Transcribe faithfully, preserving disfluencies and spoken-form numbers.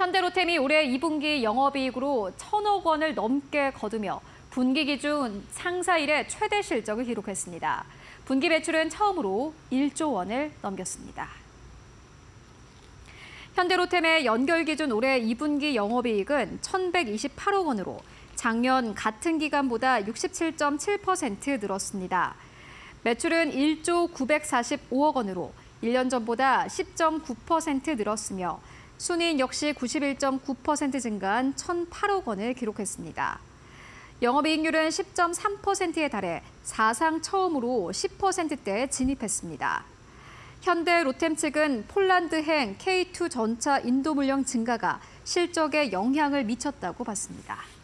현대로템이 올해 이 분기 영업이익으로 천억 원을 넘게 거두며 분기 기준 상사 이래 최대 실적을 기록했습니다. 분기 매출은 처음으로 일조 원을 넘겼습니다. 현대로템의 연결 기준 올해 이 분기 영업이익은 천백이십팔억 원으로 작년 같은 기간보다 육십칠 점 칠 퍼센트 늘었습니다. 매출은 일조 구백사십오억 원으로 일 년 전보다 십 점 구 퍼센트 늘었으며 순이익 역시 구십일 점 구 퍼센트 증가한 천팔억 원을 기록했습니다. 영업이익률은 십 점 삼 퍼센트에 달해 사상 처음으로 십 퍼센트대에 진입했습니다. 현대 로템 측은 폴란드행 케이 투 전차 인도 물량 증가가 실적에 영향을 미쳤다고 봤습니다.